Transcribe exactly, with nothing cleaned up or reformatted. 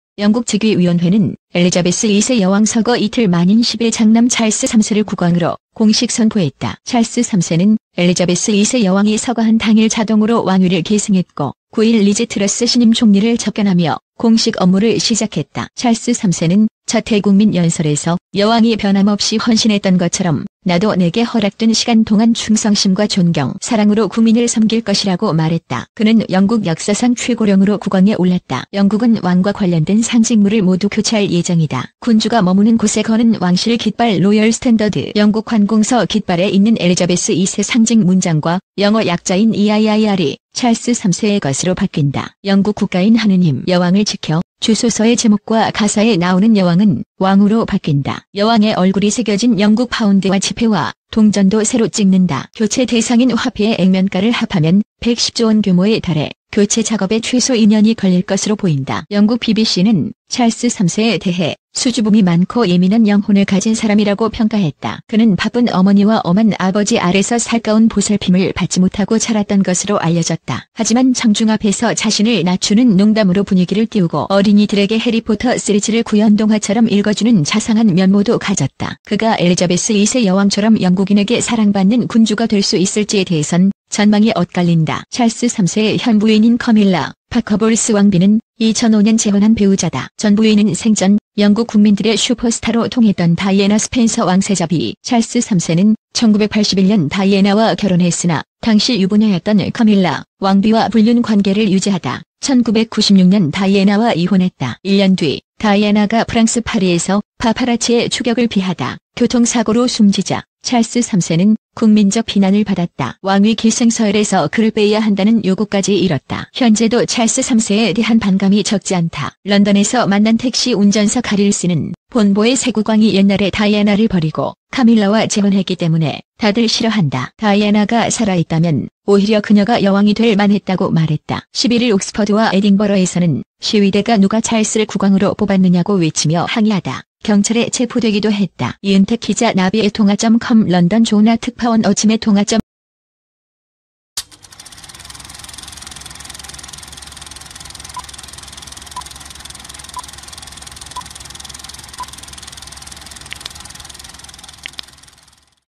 영국 즉위위원회는 엘리자베스 이 세 여왕 서거 이틀 만인 십 일 장남 찰스 삼 세를 국왕으로 공식 선포했다. 찰스 삼 세는 엘리자베스 이 세 여왕이 서거한 당일 자동으로 왕위를 계승했고 구 일 리즈 트러스 신임 총리를 접견하며 공식 업무를 시작했다. 찰스 삼 세는 첫 대국민 연설에서 여왕이 변함없이 헌신했던 것처럼 나도 내게 허락된 시간 동안 충성심과 존경, 사랑으로 국민을 섬길 것이라고 말했다. 그는 영국 역사상 최고령으로 국왕에 올랐다. 영국은 왕과 관련된 상징물을 모두 교체할 예정이다. 군주가 머무는 곳에 거는 왕실 깃발 로열 스탠더드, 영국 관공서 깃발에 있는 엘리자베스 이 세 상징 문장과 영어 약자인 이아이아이알이 찰스 삼 세의 것으로 바뀐다. 영국 국가인 하느님 여왕을 지켜 주소서의 제목과 가사에 나오는 여왕은 왕으로 바뀐다. 여왕의 얼굴이 새겨진 영국 파운드와 지폐와 동전도 새로 찍는다. 교체 대상인 화폐의 액면가를 합하면 백십조 원 규모에 달해 교체 작업에 최소 이 년이 걸릴 것으로 보인다. 영국 비비씨는 찰스 삼 세에 대해 수줍음이 많고 예민한 영혼을 가진 사람이라고 평가했다. 그는 바쁜 어머니와 엄한 아버지 아래서 살가운 보살핌을 받지 못하고 자랐던 것으로 알려졌다. 하지만 청중 앞에서 자신을 낮추는 농담으로 분위기를 띄우고 어린이들에게 해리포터 시리즈를 구연동화처럼 읽어주는 자상한 면모도 가졌다. 그가 엘리자베스 이 세 여왕처럼 영국인에게 사랑받는 군주가 될 수 있을지에 대해선 전망이 엇갈린다. 찰스 삼 세의 현 부인인 커밀라 파커볼스 왕비는 이천오 년 재혼한 배우자다. 전 부인은 생전 영국 국민들의 슈퍼스타로 통했던 다이애나 스펜서 왕세자비. 찰스 삼 세는 천구백팔십일 년 다이애나와 결혼했으나 당시 유부녀였던 커밀라 왕비와 불륜 관계를 유지하다 천구백구십육 년 다이애나와 이혼했다. 일 년 뒤 다이애나가 프랑스 파리에서 파파라치의 추격을 피하다 교통사고로 숨지자 찰스 삼 세는 국민적 비난을 받았다. 왕위 계승서열에서 그를 빼야 한다는 요구까지 이뤘다. 현재도 찰스 삼 세에 대한 반감이 적지 않다. 런던에서 만난 택시 운전사 가릴스는 본보의 새 국왕이 옛날에 다이애나를 버리고 카밀라와 재혼했기 때문에 다들 싫어한다. 다이애나가 살아있다면 오히려 그녀가 여왕이 될 만했다고 말했다. 십일 일 옥스퍼드와 에딩버러에서는 시위대가 누가 찰스를 국왕으로 뽑았느냐고 외치며 항의하다 경찰에 체포되기도 했다. 이은택 기자 나비의 통화 닷컴 런던 조나 특파원 어침의 통화